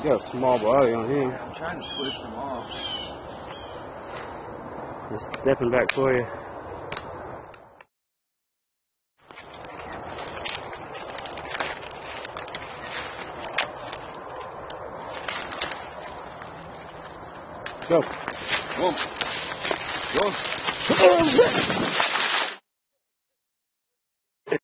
got a small body on him. Yeah, I'm trying to push him off. Just stepping back for you. Go. Come on. Go.